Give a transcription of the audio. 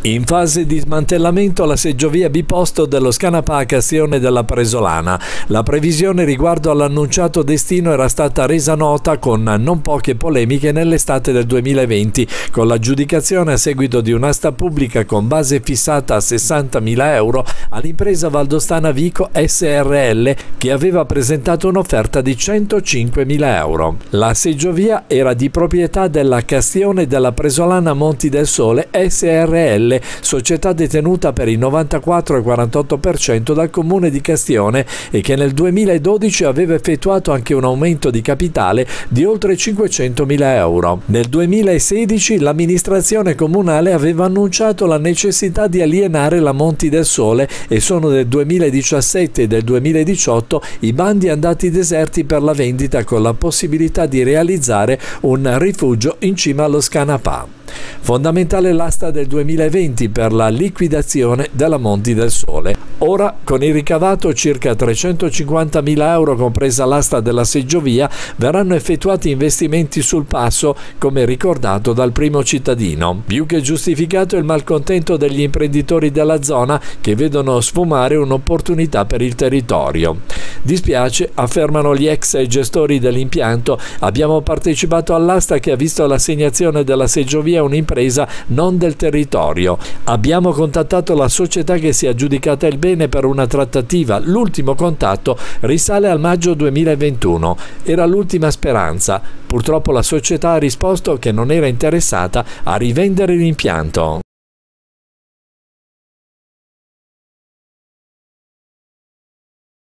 In fase di smantellamento la seggiovia biposto dello Scanapà a Castione della Presolana. La previsione riguardo all'annunciato destino era stata resa nota con non poche polemiche nell'estate del 2020, con l'aggiudicazione a seguito di un'asta pubblica con base fissata a 60.000 euro all'impresa valdostana Vico SRL, che aveva presentato un'offerta di 105.000 euro. La seggiovia era di proprietà della Castione della Presolana Monti del Sole SRL, società detenuta per il 94,48% dal comune di Castione e che nel 2012 aveva effettuato anche un aumento di capitale di oltre 500.000 euro. Nel 2016 l'amministrazione comunale aveva annunciato la necessità di alienare la Monti del Sole e sono del 2017 e del 2018 i bandi andati deserti per la vendita, con la possibilità di realizzare un rifugio in cima allo Scanapà. Fondamentale l'asta del 2020 per la liquidazione della Monti del Sole. Ora, con il ricavato circa 350.000 euro, compresa l'asta della seggiovia, verranno effettuati investimenti sul passo, come ricordato dal primo cittadino. Più che giustificato il malcontento degli imprenditori della zona, che vedono sfumare un'opportunità per il territorio. Dispiace, affermano gli ex gestori dell'impianto, abbiamo partecipato all'asta che ha visto l'assegnazione della seggiovia a un'impresa non del territorio. Abbiamo contattato la società che si è aggiudicata il bene per una trattativa. L'ultimo contatto risale al maggio 2021. Era l'ultima speranza. Purtroppo la società ha risposto che non era interessata a rivendere l'impianto.